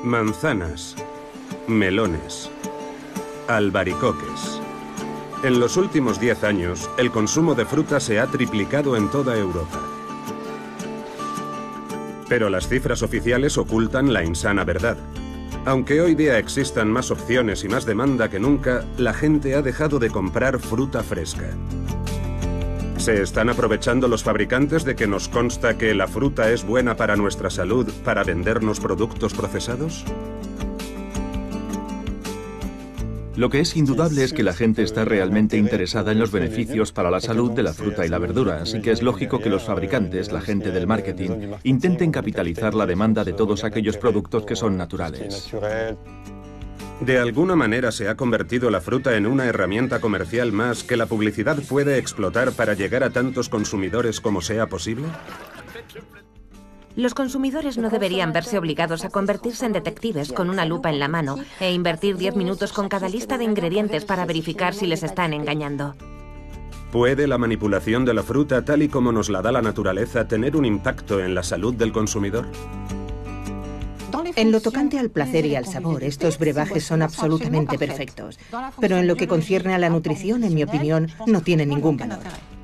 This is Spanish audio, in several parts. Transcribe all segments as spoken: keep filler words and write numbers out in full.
Manzanas, melones, albaricoques. En los últimos diez años, el consumo de fruta se ha triplicado en toda Europa. Pero las cifras oficiales ocultan la insana verdad. Aunque hoy día existan más opciones y más demanda que nunca, la gente ha dejado de comprar fruta fresca. ¿Se están aprovechando los fabricantes de que nos consta que la fruta es buena para nuestra salud para vendernos productos procesados? Lo que es indudable es que la gente está realmente interesada en los beneficios para la salud de la fruta y la verdura, así que es lógico que los fabricantes, la gente del marketing, intenten capitalizar la demanda de todos aquellos productos que son naturales. De alguna manera se ha convertido la fruta en una herramienta comercial más que la publicidad puede explotar para llegar a tantos consumidores como sea posible. Los consumidores no deberían verse obligados a convertirse en detectives con una lupa en la mano e invertir diez minutos con cada lista de ingredientes para verificar si les están engañando. ¿Puede la manipulación de la fruta, tal y como nos la da la naturaleza, tener un impacto en la salud del consumidor? En lo tocante al placer y al sabor, estos brebajes son absolutamente perfectos. Pero en lo que concierne a la nutrición, en mi opinión, no tienen ningún valor.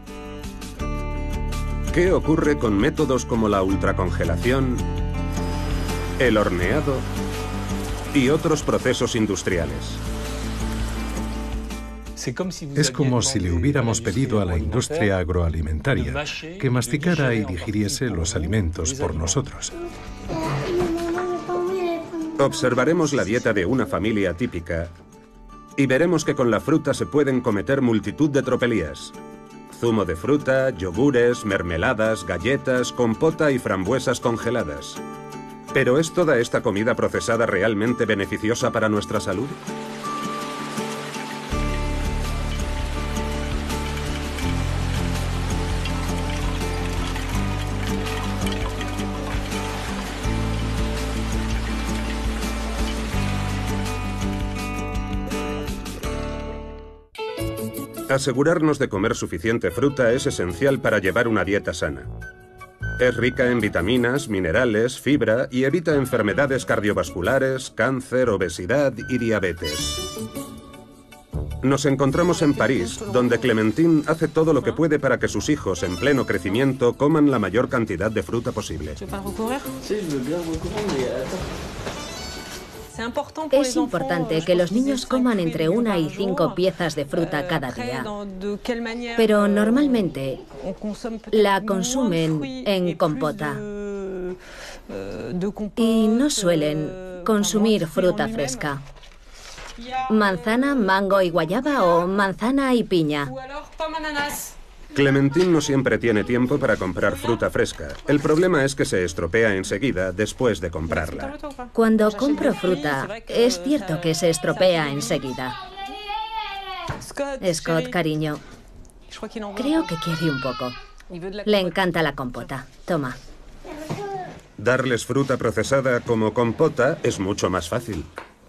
¿Qué ocurre con métodos como la ultracongelación, el horneado y otros procesos industriales? Es como si le hubiéramos pedido a la industria agroalimentaria que masticara y digiriese los alimentos por nosotros. Observaremos la dieta de una familia típica y veremos que con la fruta se pueden cometer multitud de tropelías. Zumo de fruta, yogures, mermeladas, galletas, compota y frambuesas congeladas. ¿Pero es toda esta comida procesada realmente beneficiosa para nuestra salud? Asegurarnos de comer suficiente fruta es esencial para llevar una dieta sana. Es rica en vitaminas, minerales, fibra y evita enfermedades cardiovasculares, cáncer, obesidad y diabetes. Nos encontramos en París, donde Clementine hace todo lo que puede para que sus hijos en pleno crecimiento coman la mayor cantidad de fruta posible. Es importante que los niños coman entre una y cinco piezas de fruta cada día, pero normalmente la consumen en compota y no suelen consumir fruta fresca. Manzana, mango y guayaba o manzana y piña. Clementine no siempre tiene tiempo para comprar fruta fresca. El problema es que se estropea enseguida después de comprarla. Cuando compro fruta, es cierto que se estropea enseguida. Scott, cariño, creo que quiere un poco. Le encanta la compota. Toma. Darles fruta procesada como compota es mucho más fácil.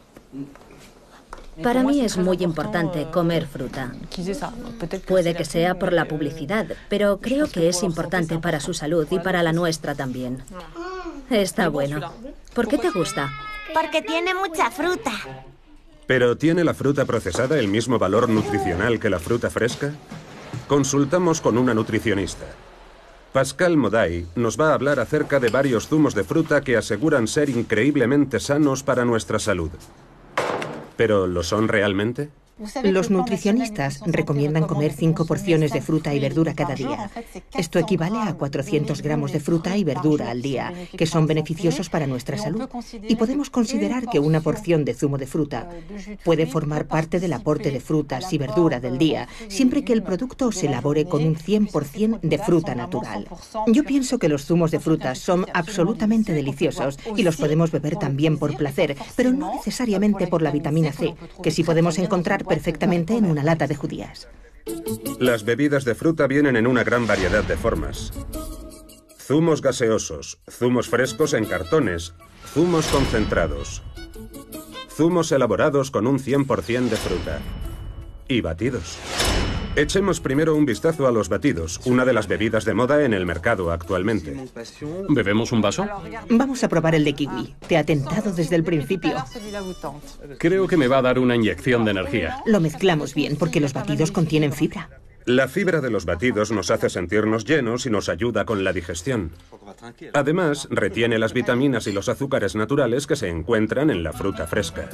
Para mí es muy importante comer fruta. Puede que sea por la publicidad, pero creo que es importante para su salud y para la nuestra también. Está bueno. ¿Por qué te gusta? Porque tiene mucha fruta. ¿Pero tiene la fruta procesada el mismo valor nutricional que la fruta fresca? Consultamos con una nutricionista. Pascal Moday nos va a hablar acerca de varios zumos de fruta que aseguran ser increíblemente sanos para nuestra salud. ¿Pero lo son realmente? Los nutricionistas recomiendan comer cinco porciones de fruta y verdura cada día. Esto equivale a cuatrocientos gramos de fruta y verdura al día, que son beneficiosos para nuestra salud. Y podemos considerar que una porción de zumo de fruta puede formar parte del aporte de frutas y verdura del día, siempre que el producto se elabore con un cien por cien de fruta natural. Yo pienso que los zumos de frutas son absolutamente deliciosos y los podemos beber también por placer, pero no necesariamente por la vitamina C, que sí podemos encontrar perfectamente en una lata de judías. Las bebidas de fruta vienen en una gran variedad de formas. Zumos gaseosos, zumos frescos en cartones, zumos concentrados, zumos elaborados con un cien por cien de fruta y batidos. Echemos primero un vistazo a los batidos, una de las bebidas de moda en el mercado actualmente. ¿Bebemos un vaso? Vamos a probar el de kiwi. Te ha tentado desde el principio. Creo que me va a dar una inyección de energía. Lo mezclamos bien porque los batidos contienen fibra. La fibra de los batidos nos hace sentirnos llenos y nos ayuda con la digestión. Además, retiene las vitaminas y los azúcares naturales que se encuentran en la fruta fresca.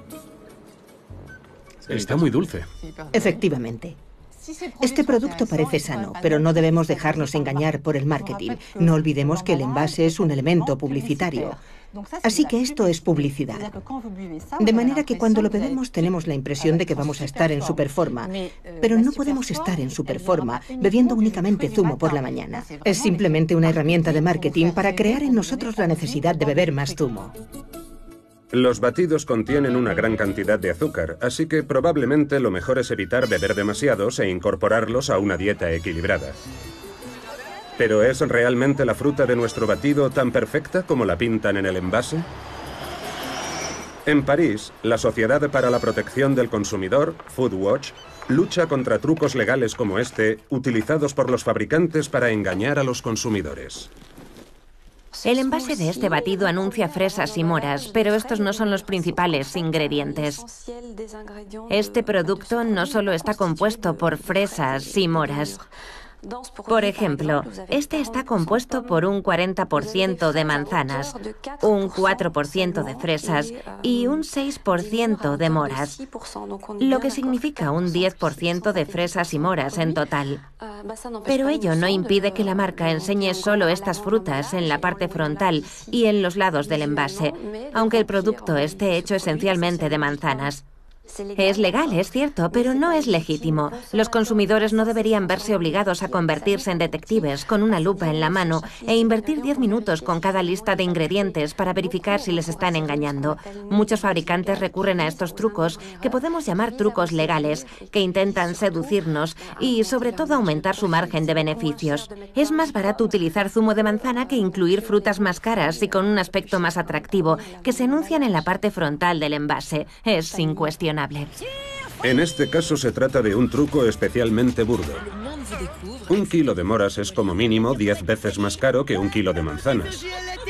Está muy dulce. Efectivamente. Este producto parece sano, pero no debemos dejarnos engañar por el marketing. No olvidemos que el envase es un elemento publicitario. Así que esto es publicidad. De manera que cuando lo bebemos tenemos la impresión de que vamos a estar en superforma, pero no podemos estar en superforma bebiendo únicamente zumo por la mañana. Es simplemente una herramienta de marketing para crear en nosotros la necesidad de beber más zumo. Los batidos contienen una gran cantidad de azúcar, así que probablemente lo mejor es evitar beber demasiados e incorporarlos a una dieta equilibrada. ¿Pero es realmente la fruta de nuestro batido tan perfecta como la pintan en el envase? En París, la Sociedad para la Protección del Consumidor, Foodwatch, lucha contra trucos legales como este, utilizados por los fabricantes para engañar a los consumidores. El envase de este batido anuncia fresas y moras, pero estos no son los principales ingredientes. Este producto no solo está compuesto por fresas y moras. Por ejemplo, este está compuesto por un cuarenta por ciento de manzanas, un cuatro por ciento de fresas y un seis por ciento de moras, lo que significa un diez por ciento de fresas y moras en total. Pero ello no impide que la marca enseñe solo estas frutas en la parte frontal y en los lados del envase, aunque el producto esté hecho esencialmente de manzanas. Es legal, es cierto, pero no es legítimo. Los consumidores no deberían verse obligados a convertirse en detectives con una lupa en la mano e invertir diez minutos con cada lista de ingredientes para verificar si les están engañando. Muchos fabricantes recurren a estos trucos, que podemos llamar trucos legales, que intentan seducirnos y, sobre todo, aumentar su margen de beneficios. Es más barato utilizar zumo de manzana que incluir frutas más caras y con un aspecto más atractivo, que se anuncian en la parte frontal del envase. Es incuestionable. En este caso se trata de un truco especialmente burdo. Un kilo de moras es como mínimo diez veces más caro que un kilo de manzanas.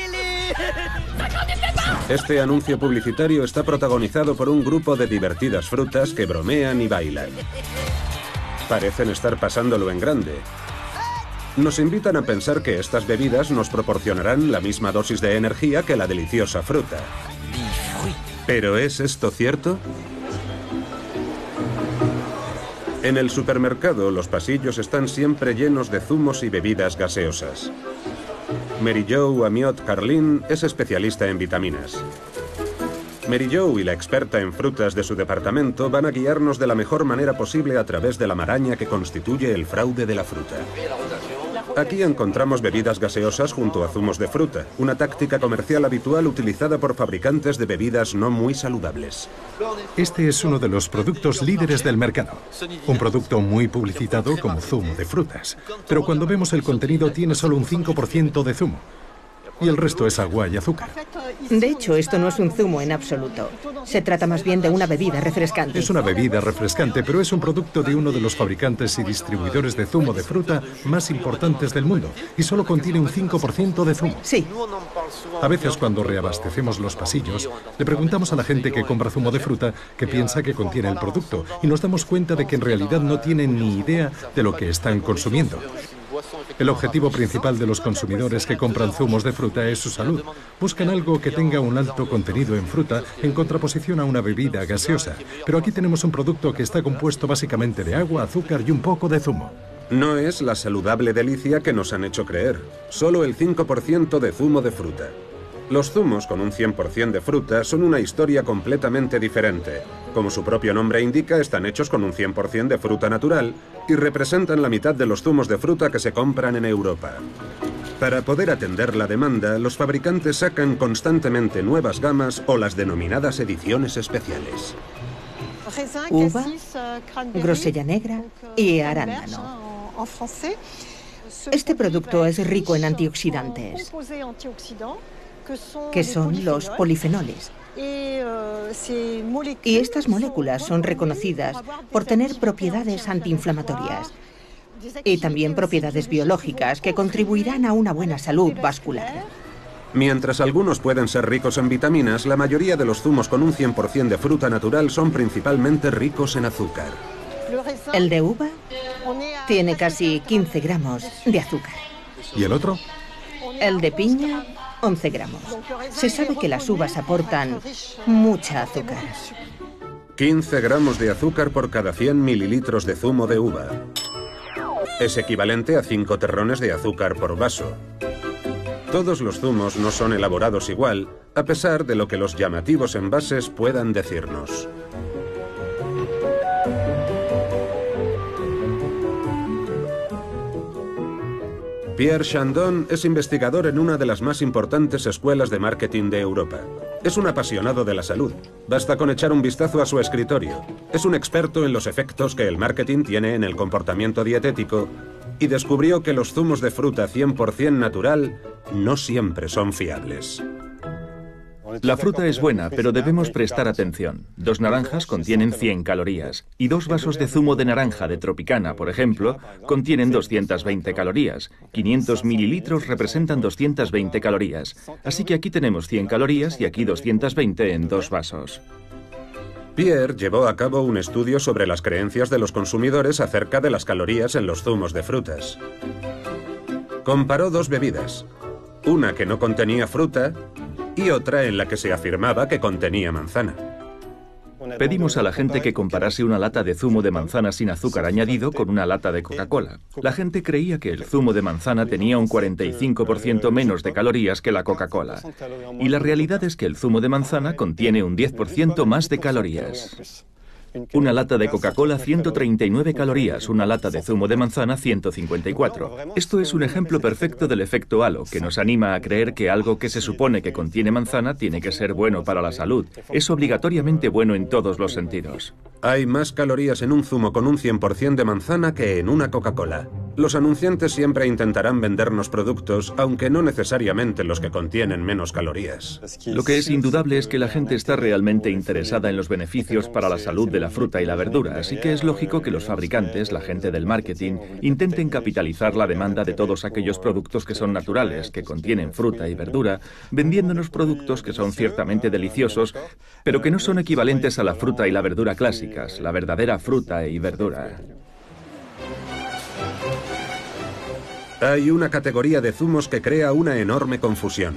Este anuncio publicitario está protagonizado por un grupo de divertidas frutas que bromean y bailan. Parecen estar pasándolo en grande. Nos invitan a pensar que estas bebidas nos proporcionarán la misma dosis de energía que la deliciosa fruta. ¿Pero es esto cierto? En el supermercado, los pasillos están siempre llenos de zumos y bebidas gaseosas. Mary Jo Amiot Carlin es especialista en vitaminas. Mary Jo y la experta en frutas de su departamento van a guiarnos de la mejor manera posible a través de la maraña que constituye el fraude de la fruta. Aquí encontramos bebidas gaseosas junto a zumos de fruta, una táctica comercial habitual utilizada por fabricantes de bebidas no muy saludables. Este es uno de los productos líderes del mercado. Un producto muy publicitado como zumo de frutas. Pero cuando vemos el contenido tiene solo un cinco por ciento de zumo. Y el resto es agua y azúcar. De hecho, esto no es un zumo en absoluto. Se trata más bien de una bebida refrescante. Es una bebida refrescante, pero es un producto de uno de los fabricantes y distribuidores de zumo de fruta más importantes del mundo. Y solo contiene un cinco por ciento de zumo. Sí. A veces cuando reabastecemos los pasillos, le preguntamos a la gente que compra zumo de fruta qué piensa que contiene el producto. Y nos damos cuenta de que en realidad no tienen ni idea de lo que están consumiendo. El objetivo principal de los consumidores que compran zumos de fruta es su salud. Buscan algo que tenga un alto contenido en fruta en contraposición a una bebida gaseosa. Pero aquí tenemos un producto que está compuesto básicamente de agua, azúcar y un poco de zumo. No es la saludable delicia que nos han hecho creer. Solo el cinco por ciento de zumo de fruta. Los zumos con un cien por ciento de fruta son una historia completamente diferente. Como su propio nombre indica, están hechos con un cien por ciento de fruta natural y representan la mitad de los zumos de fruta que se compran en Europa. Para poder atender la demanda, los fabricantes sacan constantemente nuevas gamas o las denominadas ediciones especiales. Uva, grosella negra y arándano. Este producto es rico en antioxidantes, que son los polifenoles. Y estas moléculas son reconocidas por tener propiedades antiinflamatorias y también propiedades biológicas que contribuirán a una buena salud vascular. Mientras algunos pueden ser ricos en vitaminas, la mayoría de los zumos con un cien por cien de fruta natural son principalmente ricos en azúcar. El de uva tiene casi quince gramos de azúcar. ¿Y el otro? El de piña, once gramos. Se sabe que las uvas aportan mucha azúcar. quince gramos de azúcar por cada cien mililitros de zumo de uva. Es equivalente a cinco terrones de azúcar por vaso. Todos los zumos no son elaborados igual, a pesar de lo que los llamativos envases puedan decirnos. Pierre Chandon es investigador en una de las más importantes escuelas de marketing de Europa. Es un apasionado de la salud. Basta con echar un vistazo a su escritorio. Es un experto en los efectos que el marketing tiene en el comportamiento dietético y descubrió que los zumos de fruta cien por cien natural no siempre son fiables. La fruta es buena, pero debemos prestar atención. Dos naranjas contienen cien calorías y dos vasos de zumo de naranja de Tropicana, por ejemplo, contienen doscientas veinte calorías. quinientos mililitros representan doscientas veinte calorías. Así que aquí tenemos cien calorías y aquí doscientas veinte en dos vasos. Pierre llevó a cabo un estudio sobre las creencias de los consumidores acerca de las calorías en los zumos de frutas. Comparó dos bebidas, una que no contenía fruta y otra en la que se afirmaba que contenía manzana. Pedimos a la gente que comparase una lata de zumo de manzana sin azúcar añadido con una lata de Coca-Cola. La gente creía que el zumo de manzana tenía un cuarenta y cinco por ciento menos de calorías que la Coca-Cola. Y la realidad es que el zumo de manzana contiene un diez por ciento más de calorías. Una lata de Coca-Cola, ciento treinta y nueve calorías, una lata de zumo de manzana, ciento cincuenta y cuatro. Esto es un ejemplo perfecto del efecto halo, que nos anima a creer que algo que se supone que contiene manzana tiene que ser bueno para la salud. Es obligatoriamente bueno en todos los sentidos. Hay más calorías en un zumo con un cien por cien de manzana que en una Coca-Cola. Los anunciantes siempre intentarán vendernos productos, aunque no necesariamente los que contienen menos calorías. Lo que es indudable es que la gente está realmente interesada en los beneficios para la salud de la fruta y la verdura, así que es lógico que los fabricantes, la gente del marketing, intenten capitalizar la demanda de todos aquellos productos que son naturales, que contienen fruta y verdura, vendiéndonos productos que son ciertamente deliciosos, pero que no son equivalentes a la fruta y la verdura clásicas, la verdadera fruta y verdura. Hay una categoría de zumos que crea una enorme confusión.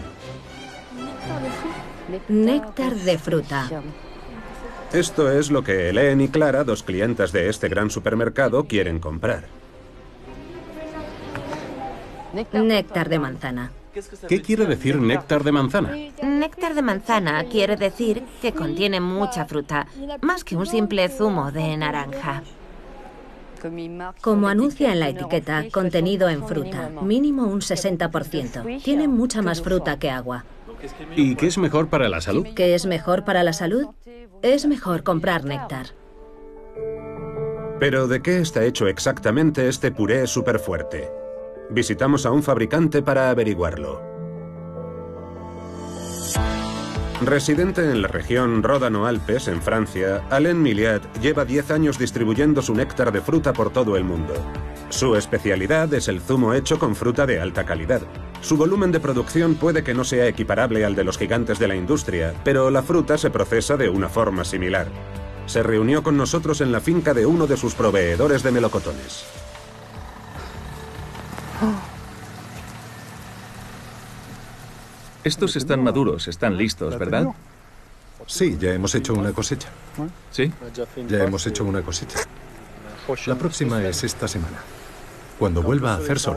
Néctar de fruta. Esto es lo que Hélène y Clara, dos clientas de este gran supermercado, quieren comprar. Néctar de manzana. ¿Qué quiere decir néctar de manzana? Néctar de manzana quiere decir que contiene mucha fruta, más que un simple zumo de naranja. Como anuncia en la etiqueta, contenido en fruta, mínimo un sesenta por ciento. Tiene mucha más fruta que agua. ¿Y qué es mejor para la salud? ¿Qué es mejor para la salud? Es mejor comprar néctar. Pero ¿de qué está hecho exactamente este puré súper fuerte? Visitamos a un fabricante para averiguarlo. Residente en la región Ródano-Alpes, en Francia, Alain Milliat lleva diez años distribuyendo su néctar de fruta por todo el mundo. Su especialidad es el zumo hecho con fruta de alta calidad. Su volumen de producción puede que no sea equiparable al de los gigantes de la industria, pero la fruta se procesa de una forma similar. Se reunió con nosotros en la finca de uno de sus proveedores de melocotones. Estos están maduros, están listos, ¿verdad? Sí, ya hemos hecho una cosecha. ¿Sí? Ya hemos hecho una cosecha. La próxima es esta semana, cuando vuelva a hacer sol.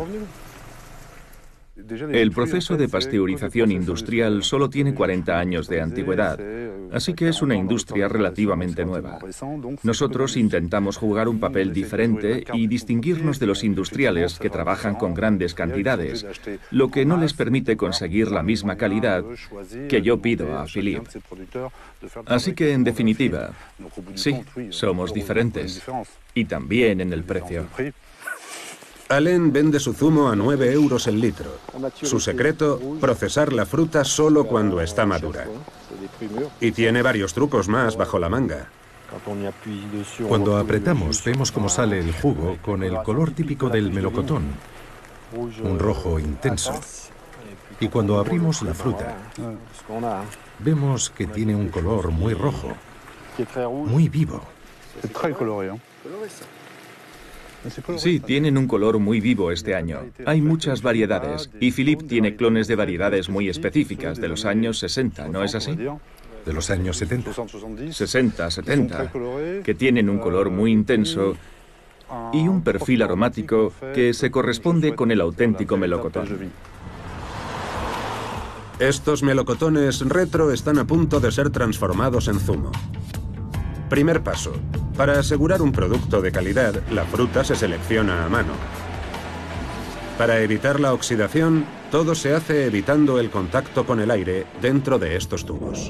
El proceso de pasteurización industrial solo tiene cuarenta años de antigüedad, así que es una industria relativamente nueva. Nosotros intentamos jugar un papel diferente y distinguirnos de los industriales que trabajan con grandes cantidades, lo que no les permite conseguir la misma calidad que yo pido a Philippe. Así que, en definitiva, sí, somos diferentes, y también en el precio. Alain vende su zumo a nueve euros el litro. Su secreto, procesar la fruta solo cuando está madura. Y tiene varios trucos más bajo la manga. Cuando apretamos, vemos cómo sale el jugo con el color típico del melocotón, un rojo intenso. Y cuando abrimos la fruta, vemos que tiene un color muy rojo, muy vivo. Sí, tienen un color muy vivo este año. Hay muchas variedades y Philippe tiene clones de variedades muy específicas de los años sesenta, ¿no es así? De los años setenta. sesenta, setenta, que tienen un color muy intenso y un perfil aromático que se corresponde con el auténtico melocotón. Estos melocotones retro están a punto de ser transformados en zumo. Primer paso. Para asegurar un producto de calidad, la fruta se selecciona a mano. Para evitar la oxidación, todo se hace evitando el contacto con el aire dentro de estos tubos.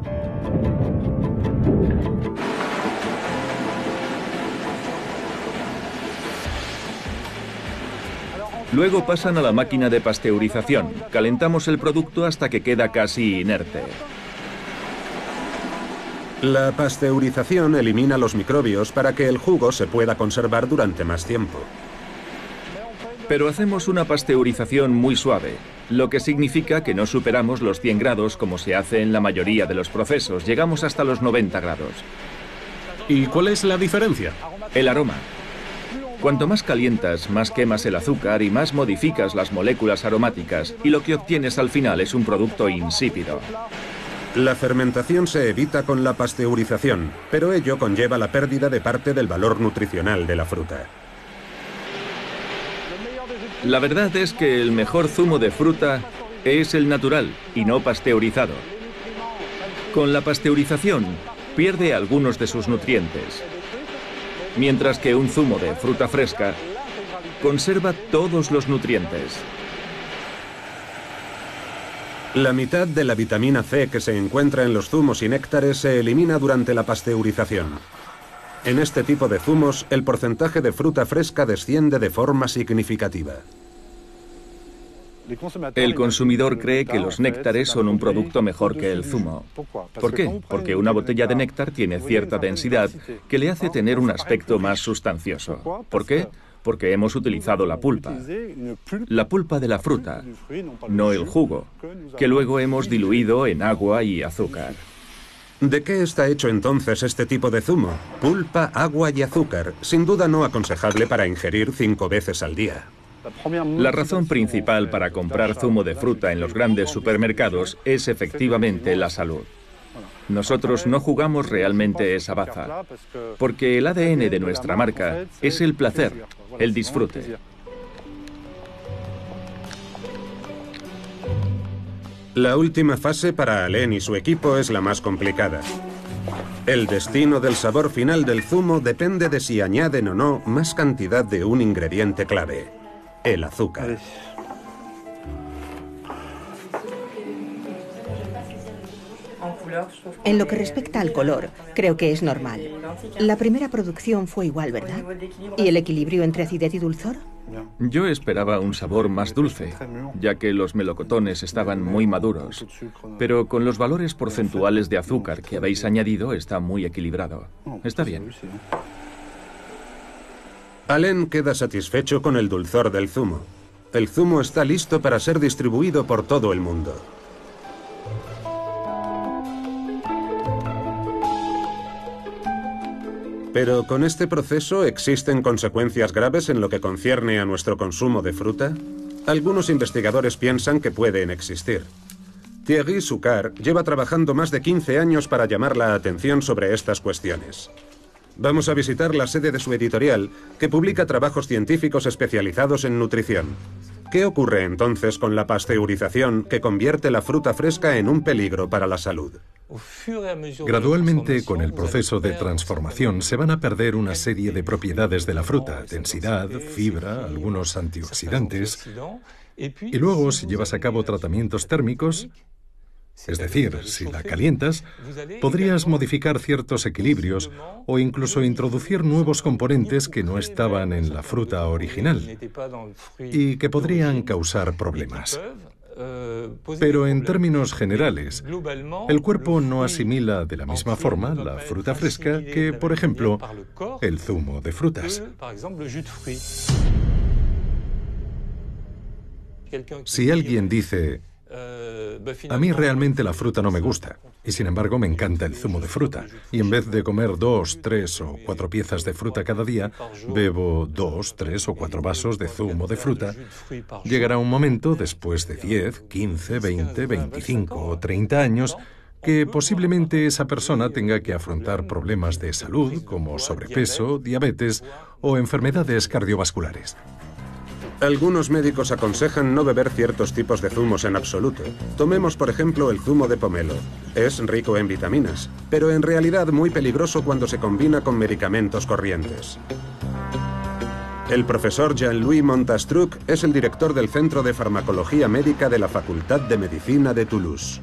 Luego pasan a la máquina de pasteurización. Calentamos el producto hasta que queda casi inerte. La pasteurización elimina los microbios para que el jugo se pueda conservar durante más tiempo. Pero hacemos una pasteurización muy suave, lo que significa que no superamos los cien grados como se hace en la mayoría de los procesos. Llegamos hasta los noventa grados. ¿Y cuál es la diferencia? El aroma. Cuanto más calientas, más quemas el azúcar y más modificas las moléculas aromáticas, y lo que obtienes al final es un producto insípido. La fermentación se evita con la pasteurización, pero ello conlleva la pérdida de parte del valor nutricional de la fruta. La verdad es que el mejor zumo de fruta es el natural y no pasteurizado. Con la pasteurización pierde algunos de sus nutrientes, mientras que un zumo de fruta fresca conserva todos los nutrientes. La mitad de la vitamina C que se encuentra en los zumos y néctares se elimina durante la pasteurización. En este tipo de zumos, el porcentaje de fruta fresca desciende de forma significativa. El consumidor cree que los néctares son un producto mejor que el zumo. ¿Por qué? Porque una botella de néctar tiene cierta densidad que le hace tener un aspecto más sustancioso. ¿Por qué? Porque hemos utilizado la pulpa. La pulpa de la fruta, no el jugo, que luego hemos diluido en agua y azúcar. ¿De qué está hecho entonces este tipo de zumo? Pulpa, agua y azúcar. Sin duda no aconsejable para ingerir cinco veces al día. La razón principal para comprar zumo de fruta en los grandes supermercados es efectivamente la salud. Nosotros no jugamos realmente esa baza, porque el A D N de nuestra marca es el placer, el disfrute. La última fase para Alain y su equipo es la más complicada. El destino del sabor final del zumo depende de si añaden o no más cantidad de un ingrediente clave, el azúcar. En lo que respecta al color, creo que es normal. La primera producción fue igual, ¿verdad? ¿Y el equilibrio entre acidez y dulzor? Yo esperaba un sabor más dulce, ya que los melocotones estaban muy maduros, pero con los valores porcentuales de azúcar que habéis añadido está muy equilibrado. Está bien. Alain queda satisfecho con el dulzor del zumo. El zumo está listo para ser distribuido por todo el mundo. Pero ¿con este proceso existen consecuencias graves en lo que concierne a nuestro consumo de fruta? Algunos investigadores piensan que pueden existir. Thierry Sucard lleva trabajando más de quince años para llamar la atención sobre estas cuestiones. Vamos a visitar la sede de su editorial, que publica trabajos científicos especializados en nutrición. ¿Qué ocurre entonces con la pasteurización que convierte la fruta fresca en un peligro para la salud? Gradualmente, con el proceso de transformación, se van a perder una serie de propiedades de la fruta, densidad, fibra, algunos antioxidantes, y luego, si llevas a cabo tratamientos térmicos, es decir, si la calientas, podrías modificar ciertos equilibrios o incluso introducir nuevos componentes que no estaban en la fruta original y que podrían causar problemas. Pero en términos generales, el cuerpo no asimila de la misma forma la fruta fresca que, por ejemplo, el zumo de frutas. Si alguien dice, a mí realmente la fruta no me gusta, y sin embargo me encanta el zumo de fruta, y en vez de comer dos, tres o cuatro piezas de fruta cada día, bebo dos, tres o cuatro vasos de zumo de fruta, llegará un momento, después de diez, quince, veinte, veinticinco o treinta años, que posiblemente esa persona tenga que afrontar problemas de salud como sobrepeso, diabetes o enfermedades cardiovasculares. Algunos médicos aconsejan no beber ciertos tipos de zumos en absoluto. Tomemos, por ejemplo, el zumo de pomelo. Es rico en vitaminas, pero en realidad muy peligroso cuando se combina con medicamentos corrientes. El profesor Jean-Louis Montastruc es el director del Centro de Farmacología Médica de la Facultad de Medicina de Toulouse.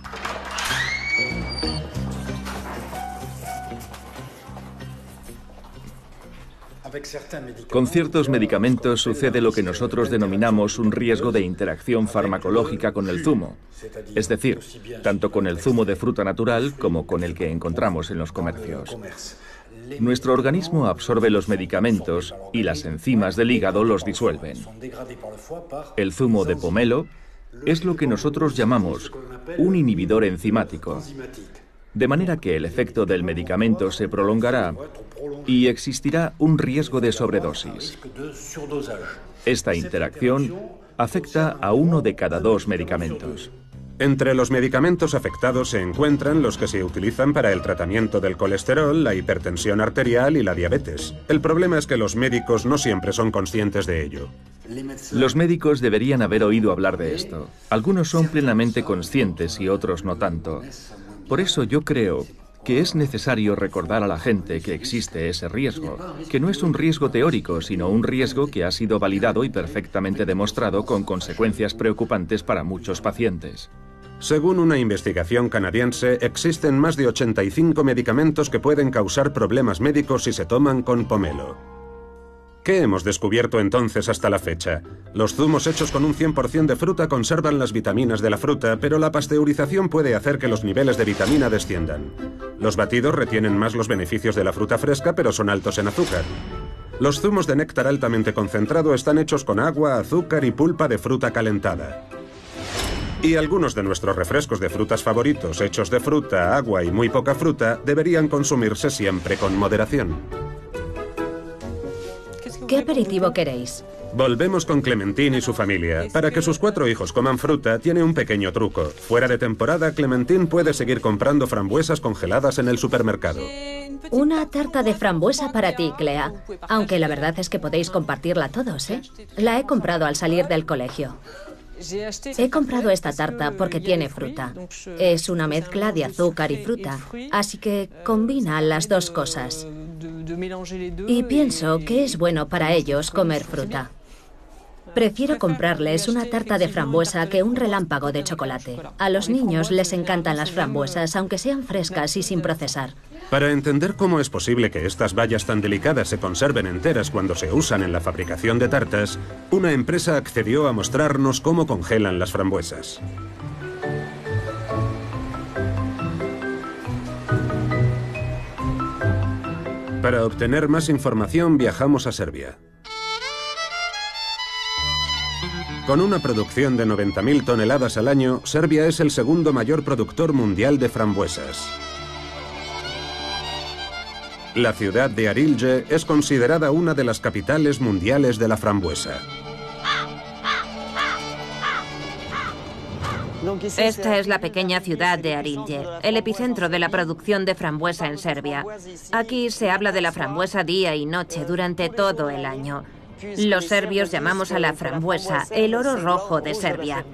Con ciertos medicamentos sucede lo que nosotros denominamos un riesgo de interacción farmacológica con el zumo, es decir, tanto con el zumo de fruta natural como con el que encontramos en los comercios. Nuestro organismo absorbe los medicamentos y las enzimas del hígado los disuelven. El zumo de pomelo es lo que nosotros llamamos un inhibidor enzimático, de manera que el efecto del medicamento se prolongará y existirá un riesgo de sobredosis. Esta interacción afecta a uno de cada dos medicamentos. Entre los medicamentos afectados se encuentran los que se utilizan para el tratamiento del colesterol, la hipertensión arterial y la diabetes. El problema es que los médicos no siempre son conscientes de ello. Los médicos deberían haber oído hablar de esto. Algunos son plenamente conscientes y otros no tanto. Por eso yo creo que es necesario recordar a la gente que existe ese riesgo, que no es un riesgo teórico, sino un riesgo que ha sido validado y perfectamente demostrado con consecuencias preocupantes para muchos pacientes. Según una investigación canadiense, existen más de ochenta y cinco medicamentos que pueden causar problemas médicos si se toman con pomelo. ¿Qué hemos descubierto entonces hasta la fecha? Los zumos hechos con un cien por cien de fruta conservan las vitaminas de la fruta, pero la pasteurización puede hacer que los niveles de vitamina desciendan. Los batidos retienen más los beneficios de la fruta fresca, pero son altos en azúcar. Los zumos de néctar altamente concentrado están hechos con agua, azúcar y pulpa de fruta calentada. Y algunos de nuestros refrescos de frutas favoritos, hechos de fruta, agua y muy poca fruta, deberían consumirse siempre con moderación. ¿Qué aperitivo queréis? Volvemos con Clementine y su familia. Para que sus cuatro hijos coman fruta, tiene un pequeño truco. Fuera de temporada, Clementine puede seguir comprando frambuesas congeladas en el supermercado. Una tarta de frambuesa para ti, Clea. Aunque la verdad es que podéis compartirla todos, ¿eh? La he comprado al salir del colegio. He comprado esta tarta porque tiene fruta. Es una mezcla de azúcar y fruta, así que combina las dos cosas. Y pienso que es bueno para ellos comer fruta. Prefiero comprarles una tarta de frambuesa que un relámpago de chocolate. A los niños les encantan las frambuesas, aunque sean frescas y sin procesar. Para entender cómo es posible que estas bayas tan delicadas se conserven enteras cuando se usan en la fabricación de tartas, una empresa accedió a mostrarnos cómo congelan las frambuesas. Para obtener más información viajamos a Serbia. Con una producción de noventa mil toneladas al año, Serbia es el segundo mayor productor mundial de frambuesas. La ciudad de Arilje es considerada una de las capitales mundiales de la frambuesa. Esta es la pequeña ciudad de Arilje, el epicentro de la producción de frambuesa en Serbia. Aquí se habla de la frambuesa día y noche durante todo el año. Los serbios llamamos a la frambuesa el oro rojo de Serbia.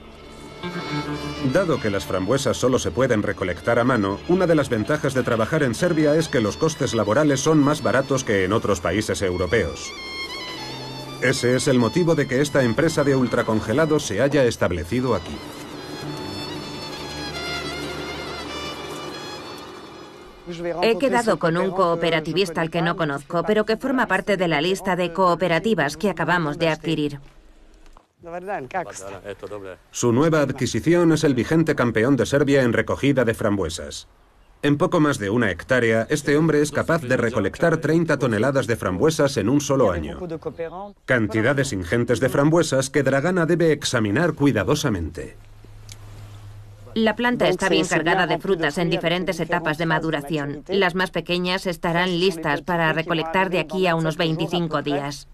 Dado que las frambuesas solo se pueden recolectar a mano, una de las ventajas de trabajar en Serbia es que los costes laborales son más baratos que en otros países europeos. Ese es el motivo de que esta empresa de ultracongelados se haya establecido aquí. He quedado con un cooperativista al que no conozco, pero que forma parte de la lista de cooperativas que acabamos de adquirir. Su nueva adquisición es el vigente campeón de Serbia en recogida de frambuesas. En poco más de una hectárea, este hombre es capaz de recolectar treinta toneladas de frambuesas en un solo año. Cantidades ingentes de frambuesas que Dragana debe examinar cuidadosamente. La planta está bien cargada de frutas en diferentes etapas de maduración. Las más pequeñas estarán listas para recolectar de aquí a unos veinticinco días.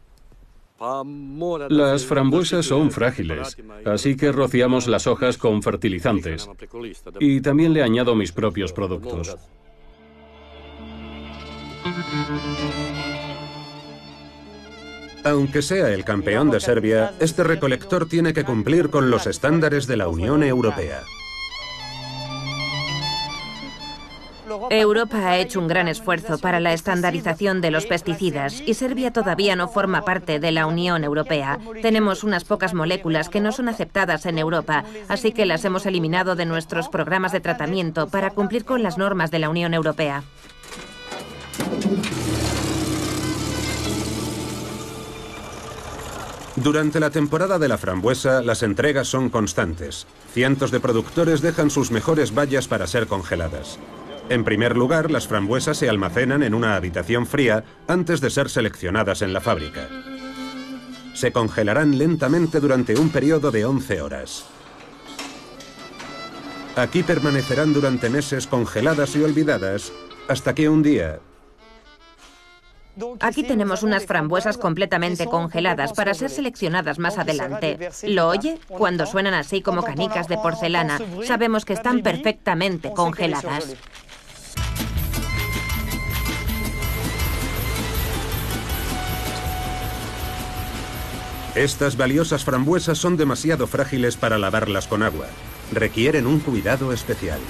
Las frambuesas son frágiles, así que rociamos las hojas con fertilizantes. Y también le añado mis propios productos. Aunque sea el campeón de Serbia, este recolector tiene que cumplir con los estándares de la Unión Europea. Europa ha hecho un gran esfuerzo para la estandarización de los pesticidas y Serbia todavía no forma parte de la Unión Europea. Tenemos unas pocas moléculas que no son aceptadas en Europa, así que las hemos eliminado de nuestros programas de tratamiento para cumplir con las normas de la Unión Europea. Durante la temporada de la frambuesa, las entregas son constantes. Cientos de productores dejan sus mejores bayas para ser congeladas. En primer lugar, las frambuesas se almacenan en una habitación fría antes de ser seleccionadas en la fábrica. Se congelarán lentamente durante un periodo de once horas. Aquí permanecerán durante meses congeladas y olvidadas, hasta que un día... Aquí tenemos unas frambuesas completamente congeladas para ser seleccionadas más adelante. ¿Lo oye? Cuando suenan así como canicas de porcelana, sabemos que están perfectamente congeladas. Estas valiosas frambuesas son demasiado frágiles para lavarlas con agua. Requieren un cuidado especial.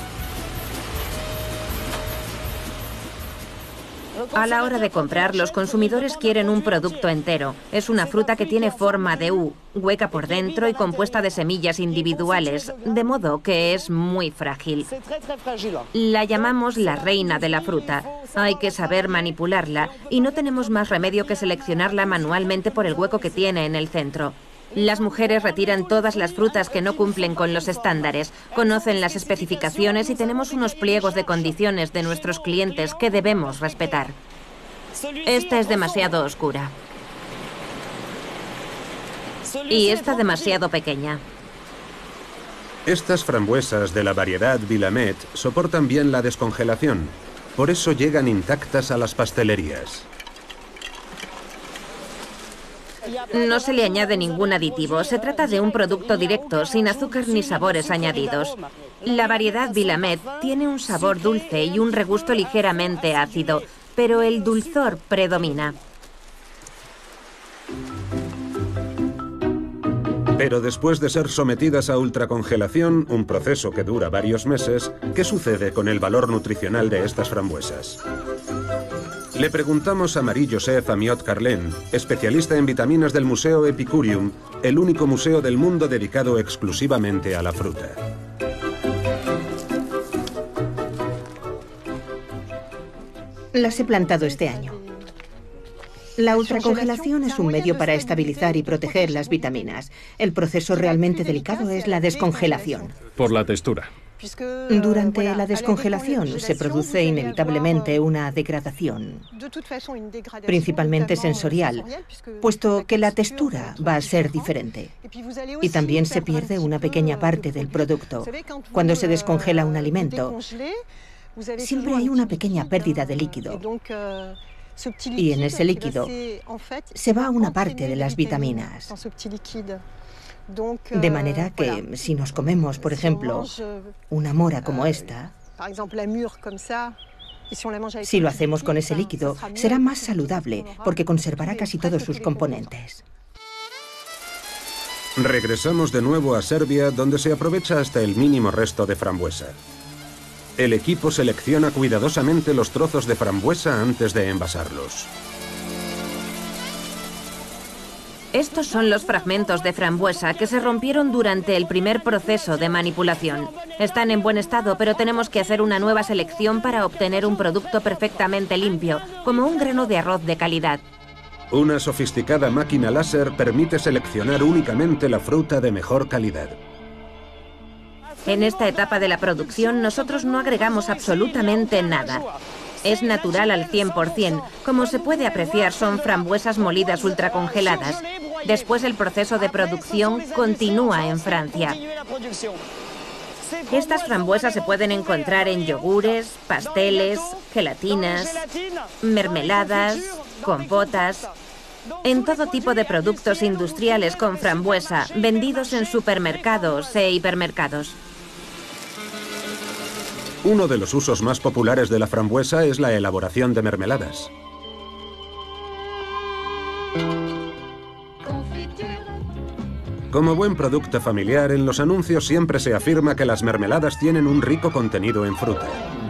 A la hora de comprar, los consumidores quieren un producto entero. Es una fruta que tiene forma de U, hueca por dentro y compuesta de semillas individuales, de modo que es muy frágil. La llamamos la reina de la fruta. Hay que saber manipularla y no tenemos más remedio que seleccionarla manualmente por el hueco que tiene en el centro. Las mujeres retiran todas las frutas que no cumplen con los estándares, conocen las especificaciones y tenemos unos pliegos de condiciones de nuestros clientes que debemos respetar. Esta es demasiado oscura. Y esta demasiado pequeña. Estas frambuesas de la variedad Willamette soportan bien la descongelación. Por eso llegan intactas a las pastelerías. No se le añade ningún aditivo. Se trata de un producto directo, sin azúcar ni sabores añadidos. La variedad Willamette tiene un sabor dulce y un regusto ligeramente ácido, pero el dulzor predomina. Pero después de ser sometidas a ultracongelación, un proceso que dura varios meses, ¿qué sucede con el valor nutricional de estas frambuesas? Le preguntamos a Marie-Joseph Amiot-Carlen, especialista en vitaminas del Museo Epicurium, el único museo del mundo dedicado exclusivamente a la fruta. Las he plantado este año. La ultracongelación es un medio para estabilizar y proteger las vitaminas. El proceso realmente delicado es la descongelación. Por la textura. Durante la descongelación se produce inevitablemente una degradación, principalmente sensorial, puesto que la textura va a ser diferente. Y también se pierde una pequeña parte del producto. Cuando se descongela un alimento, siempre hay una pequeña pérdida de líquido. Y en ese líquido se va una parte de las vitaminas. De manera que si nos comemos, por ejemplo, una mora como esta, si lo hacemos con ese líquido, será más saludable porque conservará casi todos sus componentes. Regresamos de nuevo a Serbia, donde se aprovecha hasta el mínimo resto de frambuesa. El equipo selecciona cuidadosamente los trozos de frambuesa antes de envasarlos. Estos son los fragmentos de frambuesa que se rompieron durante el primer proceso de manipulación. Están en buen estado, pero tenemos que hacer una nueva selección para obtener un producto perfectamente limpio, como un grano de arroz de calidad. Una sofisticada máquina láser permite seleccionar únicamente la fruta de mejor calidad. En esta etapa de la producción nosotros no agregamos absolutamente nada. Es natural al cien por cien. Como se puede apreciar, son frambuesas molidas ultracongeladas. Después el proceso de producción continúa en Francia. Estas frambuesas se pueden encontrar en yogures, pasteles, gelatinas, mermeladas, compotas, en todo tipo de productos industriales con frambuesa, vendidos en supermercados e hipermercados. Uno de los usos más populares de la frambuesa es la elaboración de mermeladas. Como buen producto familiar, en los anuncios siempre se afirma que las mermeladas tienen un rico contenido en fruta.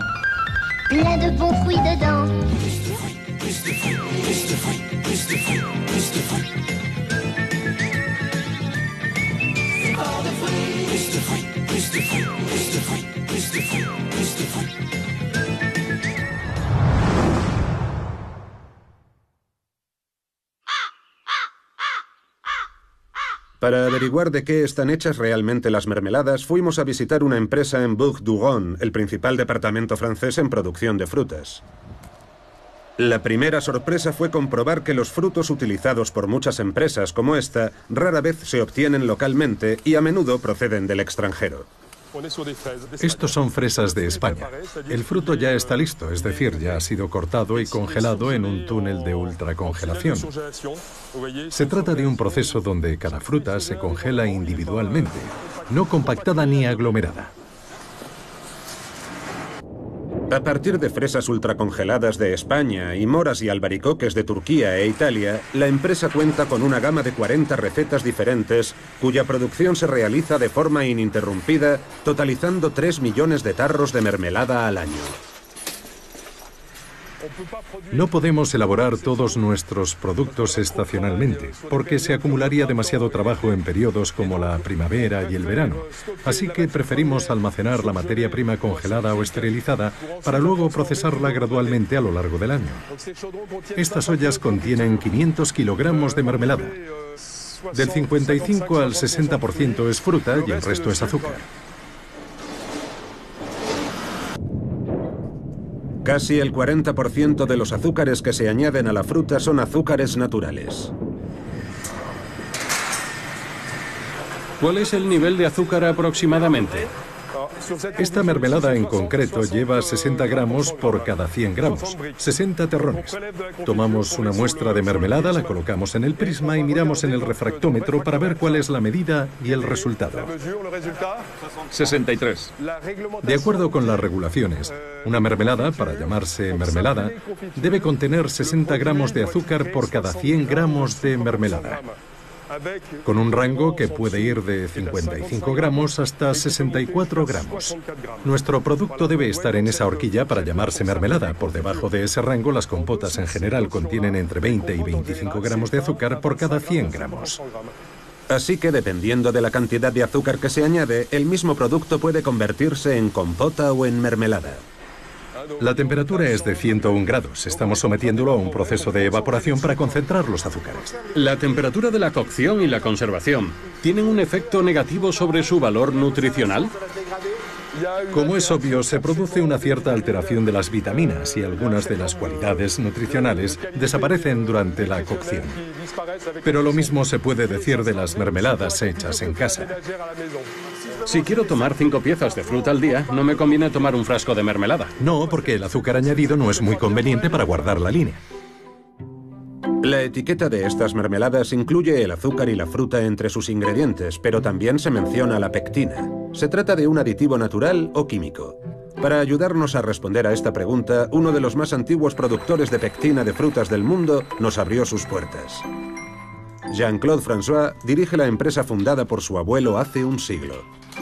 Para averiguar de qué están hechas realmente las mermeladas, fuimos a visitar una empresa en Bouches-du-Rhône, el principal departamento francés en producción de frutas. La primera sorpresa fue comprobar que los frutos utilizados por muchas empresas como esta rara vez se obtienen localmente y a menudo proceden del extranjero. Estos son fresas de España. El fruto ya está listo, es decir, ya ha sido cortado y congelado en un túnel de ultracongelación. Se trata de un proceso donde cada fruta se congela individualmente, no compactada ni aglomerada. A partir de fresas ultracongeladas de España y moras y albaricoques de Turquía e Italia, la empresa cuenta con una gama de cuarenta recetas diferentes, cuya producción se realiza de forma ininterrumpida, totalizando tres millones de tarros de mermelada al año. No podemos elaborar todos nuestros productos estacionalmente, porque se acumularía demasiado trabajo en periodos como la primavera y el verano. Así que preferimos almacenar la materia prima congelada o esterilizada para luego procesarla gradualmente a lo largo del año. Estas ollas contienen quinientos kilogramos de mermelada. Del cincuenta y cinco al sesenta por ciento es fruta y el resto es azúcar. Casi el cuarenta por ciento de los azúcares que se añaden a la fruta son azúcares naturales. ¿Cuál es el nivel de azúcar aproximadamente? Esta mermelada en concreto lleva sesenta gramos por cada cien gramos, sesenta terrones. Tomamos una muestra de mermelada, la colocamos en el prisma y miramos en el refractómetro para ver cuál es la medida y el resultado. sesenta y tres. De acuerdo con las regulaciones, una mermelada, para llamarse mermelada, debe contener sesenta gramos de azúcar por cada cien gramos de mermelada, con un rango que puede ir de cincuenta y cinco gramos hasta sesenta y cuatro gramos. Nuestro producto debe estar en esa horquilla para llamarse mermelada. Por debajo de ese rango, las compotas en general contienen entre veinte y veinticinco gramos de azúcar por cada cien gramos. Así que, dependiendo de la cantidad de azúcar que se añade, el mismo producto puede convertirse en compota o en mermelada. La temperatura es de ciento un grados. Estamos sometiéndolo a un proceso de evaporación para concentrar los azúcares. La temperatura de la cocción y la conservación ¿tienen un efecto negativo sobre su valor nutricional? Como es obvio, se produce una cierta alteración de las vitaminas y algunas de las cualidades nutricionales desaparecen durante la cocción. Pero lo mismo se puede decir de las mermeladas hechas en casa. Si quiero tomar cinco piezas de fruta al día, no me conviene tomar un frasco de mermelada. No, porque el azúcar añadido no es muy conveniente para guardar la línea. La etiqueta de estas mermeladas incluye el azúcar y la fruta entre sus ingredientes, pero también se menciona la pectina. ¿Se trata de un aditivo natural o químico? Para ayudarnos a responder a esta pregunta, uno de los más antiguos productores de pectina de frutas del mundo nos abrió sus puertas. Jean-Claude François dirige la empresa fundada por su abuelo hace un siglo.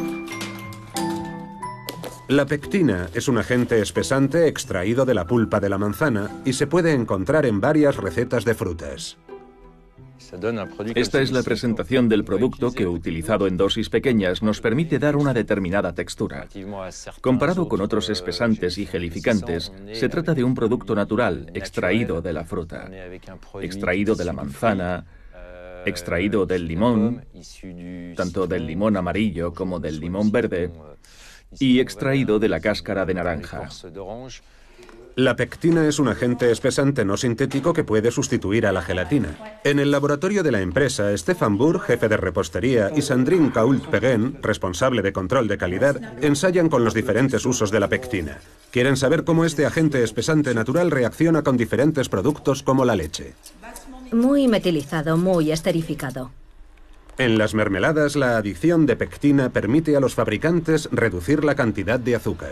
La pectina es un agente espesante extraído de la pulpa de la manzana y se puede encontrar en varias recetas de frutas. Esta es la presentación del producto que, utilizado en dosis pequeñas, nos permite dar una determinada textura. Comparado con otros espesantes y gelificantes, se trata de un producto natural, extraído de la fruta, extraído de la manzana, extraído del limón, tanto del limón amarillo como del limón verde, y extraído de la cáscara de naranja. La pectina es un agente espesante no sintético que puede sustituir a la gelatina. En el laboratorio de la empresa, Stefan Burr, jefe de repostería, y Sandrine Cault-Peguen, responsable de control de calidad, ensayan con los diferentes usos de la pectina. Quieren saber cómo este agente espesante natural reacciona con diferentes productos como la leche. Muy metilizado, muy esterificado. En las mermeladas, la adición de pectina permite a los fabricantes reducir la cantidad de azúcar.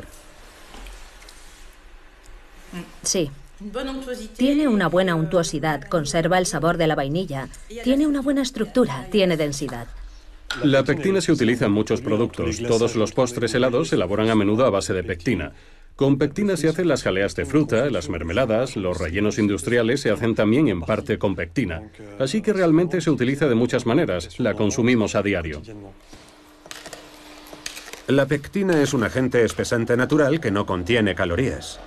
Sí. Tiene una buena untuosidad, conserva el sabor de la vainilla, tiene una buena estructura, tiene densidad. La pectina se utiliza en muchos productos. Todos los postres helados se elaboran a menudo a base de pectina. Con pectina se hacen las jaleas de fruta, las mermeladas, los rellenos industriales se hacen también en parte con pectina. Así que realmente se utiliza de muchas maneras. La consumimos a diario. La pectina es un agente espesante natural que no contiene calorías.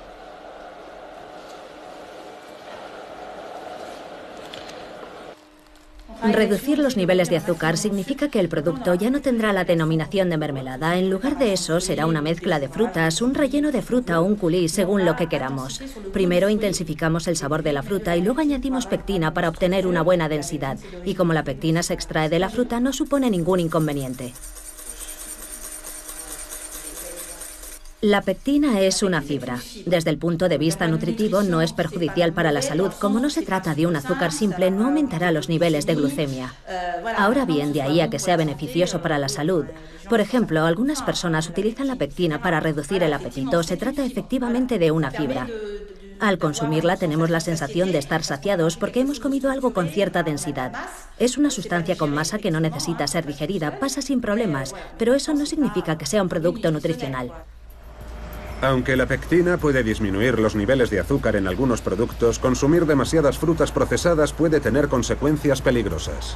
Reducir los niveles de azúcar significa que el producto ya no tendrá la denominación de mermelada. En lugar de eso, será una mezcla de frutas, un relleno de fruta o un coulis, según lo que queramos. Primero intensificamos el sabor de la fruta y luego añadimos pectina para obtener una buena densidad. Y como la pectina se extrae de la fruta, no supone ningún inconveniente. La pectina es una fibra. Desde el punto de vista nutritivo no es perjudicial para la salud. Como no se trata de un azúcar simple, no aumentará los niveles de glucemia. Ahora bien, de ahí a que sea beneficioso para la salud. Por ejemplo, algunas personas utilizan la pectina para reducir el apetito. Se trata efectivamente de una fibra. Al consumirla tenemos la sensación de estar saciados porque hemos comido algo con cierta densidad. Es una sustancia con masa que no necesita ser digerida, pasa sin problemas, pero eso no significa que sea un producto nutricional. Aunque la pectina puede disminuir los niveles de azúcar en algunos productos, consumir demasiadas frutas procesadas puede tener consecuencias peligrosas.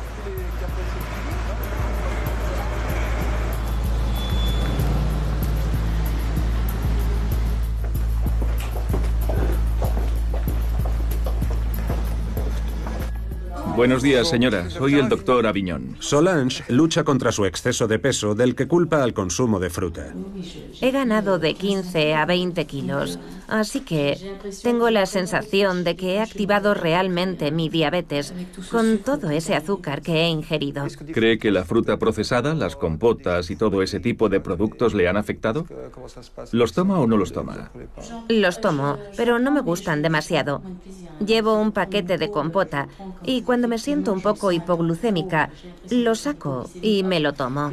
Buenos días, señora. Soy el doctor Aviñón. Solange lucha contra su exceso de peso, del que culpa al consumo de fruta. He ganado de quince a veinte kilos, así que tengo la sensación de que he activado realmente mi diabetes con todo ese azúcar que he ingerido. ¿Cree que la fruta procesada, las compotas y todo ese tipo de productos le han afectado? ¿Los toma o no los toma? Los tomo, pero no me gustan demasiado. Llevo un paquete de compota y cuando me siento un poco hipoglucémica, lo saco y me lo tomo.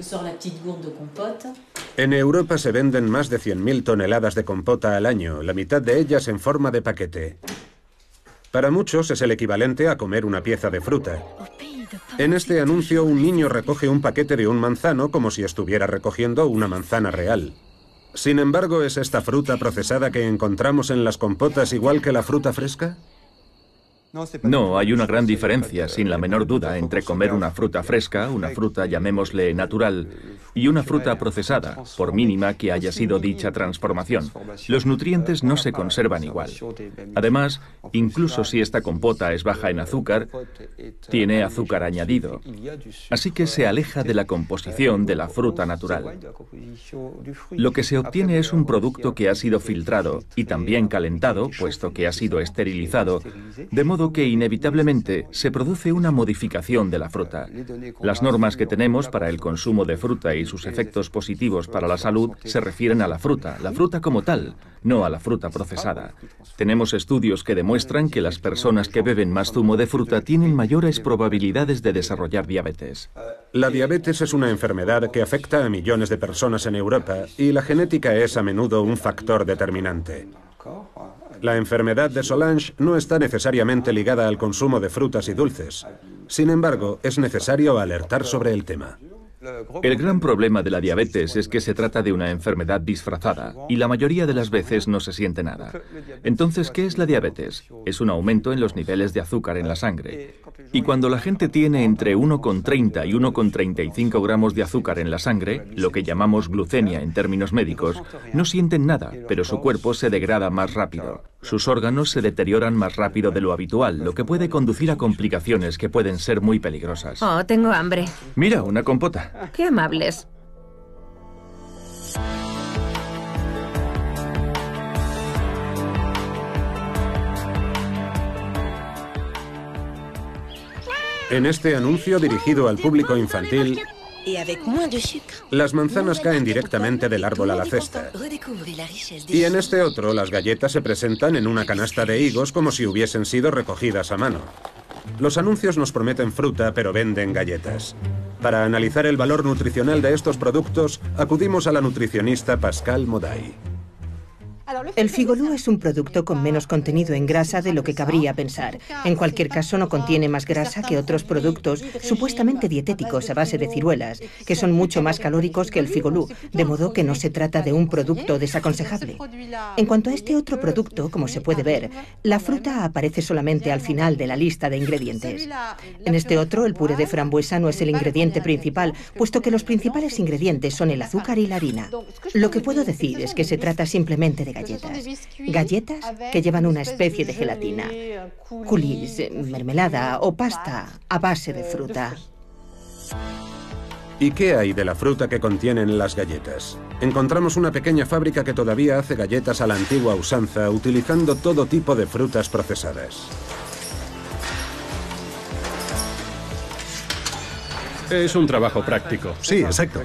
En Europa se venden más de cien mil toneladas de compota al año, la mitad de ellas en forma de paquete. Para muchos es el equivalente a comer una pieza de fruta. En este anuncio, un niño recoge un paquete de un manzano como si estuviera recogiendo una manzana real. Sin embargo, ¿es esta fruta procesada que encontramos en las compotas igual que la fruta fresca? No, hay una gran diferencia, sin la menor duda, entre comer una fruta fresca, una fruta, llamémosle, natural, y una fruta procesada, por mínima que haya sido dicha transformación. Los nutrientes no se conservan igual. Además, incluso si esta compota es baja en azúcar, tiene azúcar añadido. Así que se aleja de la composición de la fruta natural. Lo que se obtiene es un producto que ha sido filtrado y también calentado, puesto que ha sido esterilizado, de modo que inevitablemente se produce una modificación de la fruta. Las normas que tenemos para el consumo de fruta y sus efectos positivos para la salud se refieren a la fruta, la fruta como tal, no a la fruta procesada. Tenemos estudios que demuestran que las personas que beben más zumo de fruta tienen mayores probabilidades de desarrollar diabetes. La diabetes es una enfermedad que afecta a millones de personas en Europa y la genética es a menudo un factor determinante. La enfermedad de Solange no está necesariamente ligada al consumo de frutas y dulces. Sin embargo, es necesario alertar sobre el tema. El gran problema de la diabetes es que se trata de una enfermedad disfrazada y la mayoría de las veces no se siente nada. Entonces, ¿qué es la diabetes? Es un aumento en los niveles de azúcar en la sangre. Y cuando la gente tiene entre uno coma treinta y uno coma treinta y cinco gramos de azúcar en la sangre, lo que llamamos glucemia en términos médicos, no sienten nada, pero su cuerpo se degrada más rápido. Sus órganos se deterioran más rápido de lo habitual, lo que puede conducir a complicaciones que pueden ser muy peligrosas. Oh, tengo hambre. Mira, una compota. Qué amables. En este anuncio dirigido al público infantil, las manzanas caen directamente del árbol a la cesta. Y en este otro, las galletas se presentan en una canasta de higos como si hubiesen sido recogidas a mano. Los anuncios nos prometen fruta, pero venden galletas. Para analizar el valor nutricional de estos productos, acudimos a la nutricionista Pascal Moday. El figolú es un producto con menos contenido en grasa de lo que cabría pensar. En cualquier caso, no contiene más grasa que otros productos supuestamente dietéticos a base de ciruelas, que son mucho más calóricos que el figolú, de modo que no se trata de un producto desaconsejable. En cuanto a este otro producto, como se puede ver, la fruta aparece solamente al final de la lista de ingredientes. En este otro, el puré de frambuesa no es el ingrediente principal, puesto que los principales ingredientes son el azúcar y la harina. Lo que puedo decir es que se trata simplemente de galletas. Galletas que llevan una especie de gelatina, coulis, mermelada o pasta a base de fruta. ¿Y qué hay de la fruta que contienen las galletas? Encontramos una pequeña fábrica que todavía hace galletas a la antigua usanza, utilizando todo tipo de frutas procesadas. Es un trabajo práctico. Sí, exacto.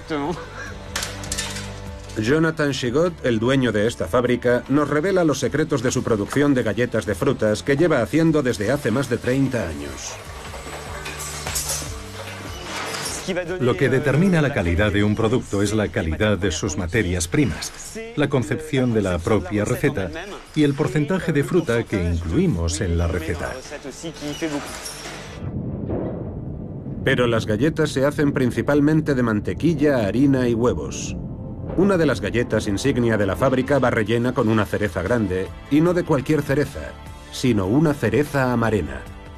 Jonathan Chigot, el dueño de esta fábrica, nos revela los secretos de su producción de galletas de frutas que lleva haciendo desde hace más de treinta años. Lo que determina la calidad de un producto es la calidad de sus materias primas, la concepción de la propia receta y el porcentaje de fruta que incluimos en la receta. Pero las galletas se hacen principalmente de mantequilla, harina y huevos. Una de las galletas insignia de la fábrica va rellena con una cereza grande, y no de cualquier cereza, sino una cereza amarena.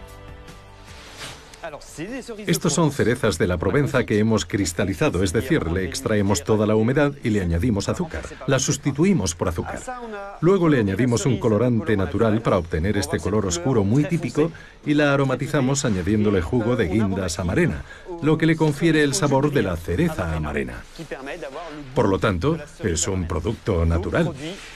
Estos son cerezas de la Provenza que hemos cristalizado, es decir, le extraemos toda la humedad y le añadimos azúcar. La sustituimos por azúcar. Luego le añadimos un colorante natural para obtener este color oscuro muy típico y la aromatizamos añadiéndole jugo de guindas amarena, lo que le confiere el sabor de la cereza amarena. Por lo tanto, es un producto natural.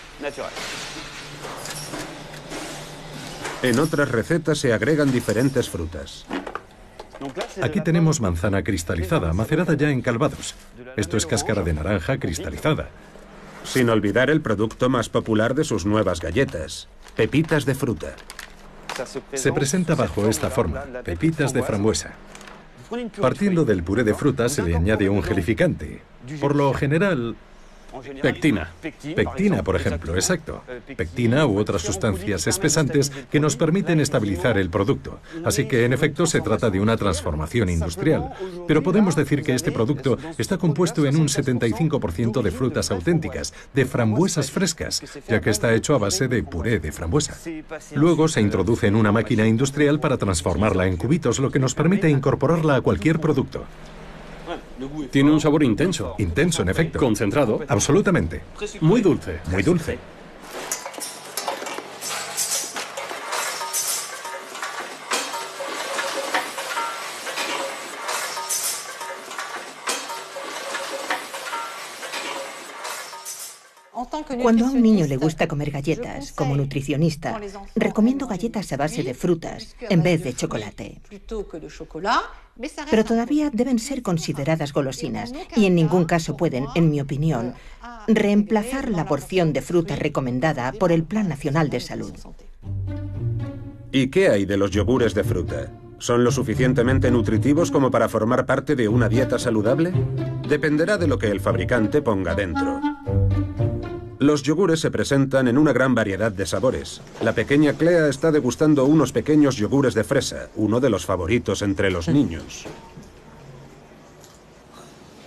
En otras recetas se agregan diferentes frutas. Aquí tenemos manzana cristalizada, macerada ya en calvados. Esto es cáscara de naranja cristalizada. Sin olvidar el producto más popular de sus nuevas galletas, pepitas de fruta. Se presenta bajo esta forma, pepitas de frambuesa. Partiendo del puré de fruta se le añade un gelificante. Por lo general, Pectina. Pectina, por ejemplo, exacto. Pectina u otras sustancias espesantes que nos permiten estabilizar el producto. Así que, en efecto, se trata de una transformación industrial. Pero podemos decir que este producto está compuesto en un setenta y cinco por ciento de frutas auténticas, de frambuesas frescas, ya que está hecho a base de puré de frambuesa. Luego se introduce en una máquina industrial para transformarla en cubitos, lo que nos permite incorporarla a cualquier producto. Tiene un sabor intenso. Intenso, en efecto. Concentrado. Absolutamente. Muy dulce. Muy dulce. Cuando a un niño le gusta comer galletas, como nutricionista, recomiendo galletas a base de frutas en vez de chocolate. Pero todavía deben ser consideradas golosinas y en ningún caso pueden, en mi opinión, reemplazar la porción de fruta recomendada por el Plan Nacional de Salud. ¿Y qué hay de los yogures de fruta? ¿Son lo suficientemente nutritivos como para formar parte de una dieta saludable? Dependerá de lo que el fabricante ponga dentro. Los yogures se presentan en una gran variedad de sabores. La pequeña Clea está degustando unos pequeños yogures de fresa, uno de los favoritos entre los niños.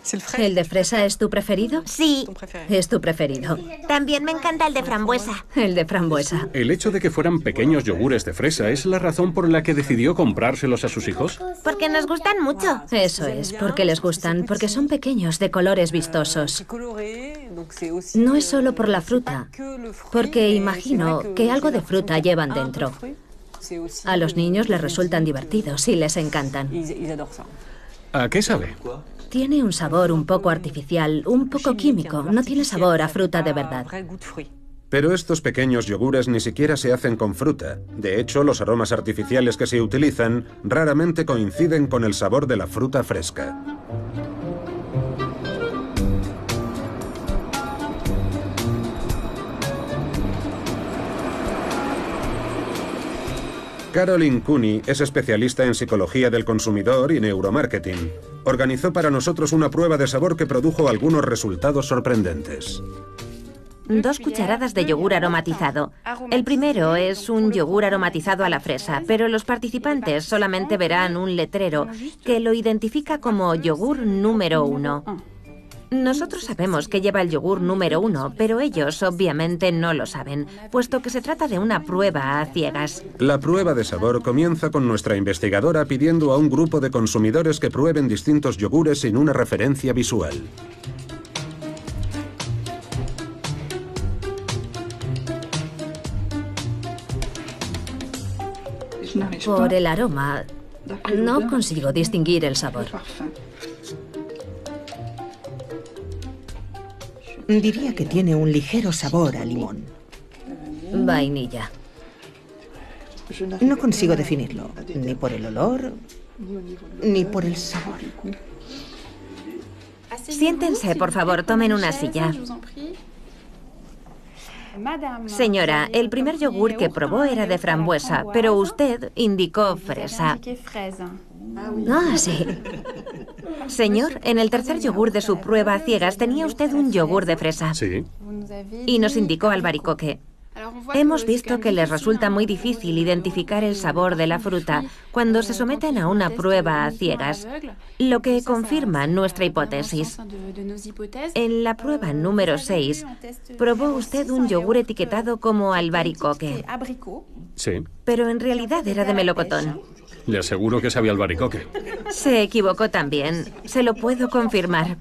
¿El de fresa es tu preferido? Sí. Es tu preferido. También me encanta el de frambuesa. El de frambuesa. ¿El hecho de que fueran pequeños yogures de fresa es la razón por la que decidió comprárselos a sus hijos? Porque nos gustan mucho. Eso es, porque les gustan, porque son pequeños, de colores vistosos. No es solo por la fruta, porque imagino que algo de fruta llevan dentro. A los niños les resultan divertidos y les encantan. ¿A qué sabe? Tiene un sabor un poco artificial, un poco químico. No tiene sabor a fruta de verdad. Pero estos pequeños yogures ni siquiera se hacen con fruta. De hecho, los aromas artificiales que se utilizan raramente coinciden con el sabor de la fruta fresca. Caroline Cooney es especialista en psicología del consumidor y neuromarketing. Organizó para nosotros una prueba de sabor que produjo algunos resultados sorprendentes. Dos cucharadas de yogur aromatizado. El primero es un yogur aromatizado a la fresa, pero los participantes solamente verán un letrero que lo identifica como yogur número uno. Nosotros sabemos que lleva el yogur número uno, pero ellos obviamente no lo saben, puesto que se trata de una prueba a ciegas. La prueba de sabor comienza con nuestra investigadora pidiendo a un grupo de consumidores que prueben distintos yogures sin una referencia visual. Por el aroma, no consigo distinguir el sabor. Diría que tiene un ligero sabor a limón. Vainilla. No consigo definirlo, ni por el olor, ni por el sabor. Siéntense, por favor, tomen una silla. Señora, el primer yogur que probó era de frambuesa, pero usted indicó fresa. Ah, sí. Señor, en el tercer yogur de su prueba a ciegas tenía usted un yogur de fresa. Sí. Y nos indicó albaricoque. Hemos visto que les resulta muy difícil identificar el sabor de la fruta cuando se someten a una prueba a ciegas, lo que confirma nuestra hipótesis. En la prueba número seis, probó usted un yogur etiquetado como albaricoque. Sí. Pero en realidad era de melocotón. Le aseguro que sabía albaricoque. Se equivocó también, se lo puedo confirmar.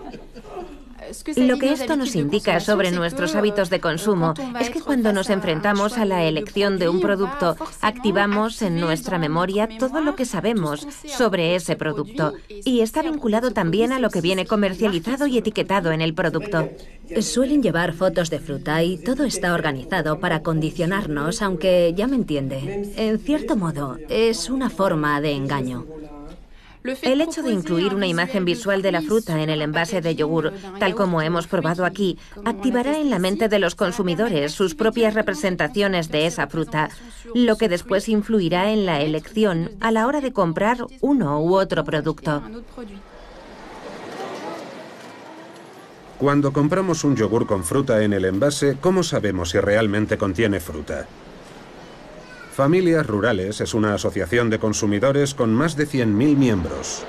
Lo que esto nos indica sobre nuestros hábitos de consumo es que cuando nos enfrentamos a la elección de un producto, activamos en nuestra memoria todo lo que sabemos sobre ese producto. Y está vinculado también a lo que viene comercializado y etiquetado en el producto. Suelen llevar fotos de fruta y todo está organizado para condicionarnos, aunque ya me entiende. En cierto modo, es una forma de engaño. El hecho de incluir una imagen visual de la fruta en el envase de yogur, tal como hemos probado aquí, activará en la mente de los consumidores sus propias representaciones de esa fruta, lo que después influirá en la elección a la hora de comprar uno u otro producto. Cuando compramos un yogur con fruta en el envase, ¿cómo sabemos si realmente contiene fruta? Familias Rurales es una asociación de consumidores con más de cien mil miembros.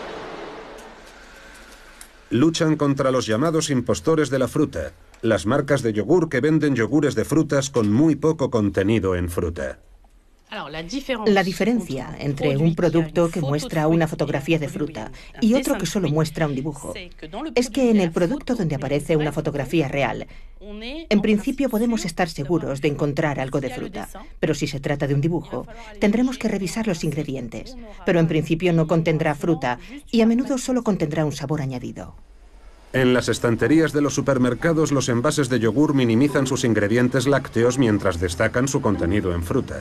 Luchan contra los llamados impostores de la fruta, las marcas de yogur que venden yogures de frutas con muy poco contenido en fruta. La diferencia entre un producto que muestra una fotografía de fruta y otro que solo muestra un dibujo es que en el producto donde aparece una fotografía real, en principio podemos estar seguros de encontrar algo de fruta, pero si se trata de un dibujo, tendremos que revisar los ingredientes, pero en principio no contendrá fruta y a menudo solo contendrá un sabor añadido. En las estanterías de los supermercados, los envases de yogur minimizan sus ingredientes lácteos mientras destacan su contenido en fruta.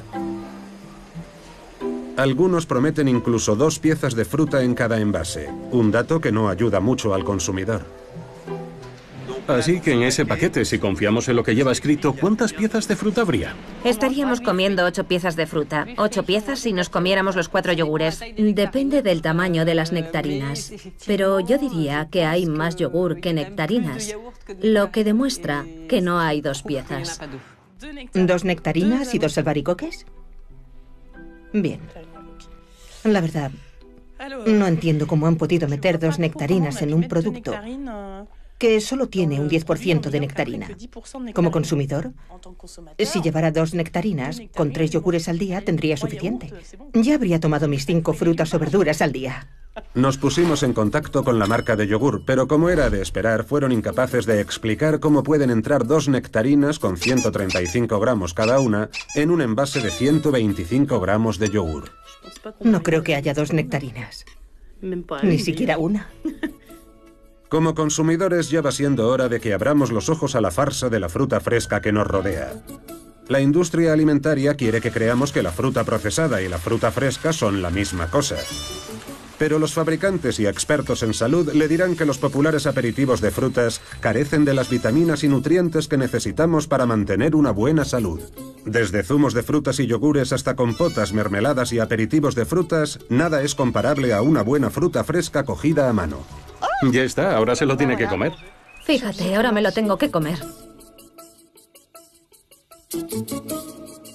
Algunos prometen incluso dos piezas de fruta en cada envase, un dato que no ayuda mucho al consumidor. Así que en ese paquete, si confiamos en lo que lleva escrito, ¿cuántas piezas de fruta habría? Estaríamos comiendo ocho piezas de fruta. Ocho piezas si nos comiéramos los cuatro yogures. Depende del tamaño de las nectarinas, pero yo diría que hay más yogur que nectarinas, lo que demuestra que no hay dos piezas. ¿Dos nectarinas y dos albaricoques? Bien. La verdad, No entiendo cómo han podido meter dos nectarinas en un producto que solo tiene un diez por ciento de nectarina. Como consumidor, si llevara dos nectarinas, con tres yogures al día tendría suficiente. Ya habría tomado mis cinco frutas o verduras al día. Nos pusimos en contacto con la marca de yogur, pero como era de esperar, fueron incapaces de explicar cómo pueden entrar dos nectarinas con ciento treinta y cinco gramos cada una en un envase de ciento veinticinco gramos de yogur. No creo que haya dos nectarinas. Ni siquiera una. Como consumidores ya va siendo hora de que abramos los ojos a la farsa de la fruta fresca que nos rodea. La industria alimentaria quiere que creamos que la fruta procesada y la fruta fresca son la misma cosa. Pero los fabricantes y expertos en salud le dirán que los populares aperitivos de frutas carecen de las vitaminas y nutrientes que necesitamos para mantener una buena salud. Desde zumos de frutas y yogures hasta compotas, mermeladas y aperitivos de frutas, nada es comparable a una buena fruta fresca cogida a mano. Ya está, ahora se lo tiene que comer. Fíjate, ahora me lo tengo que comer.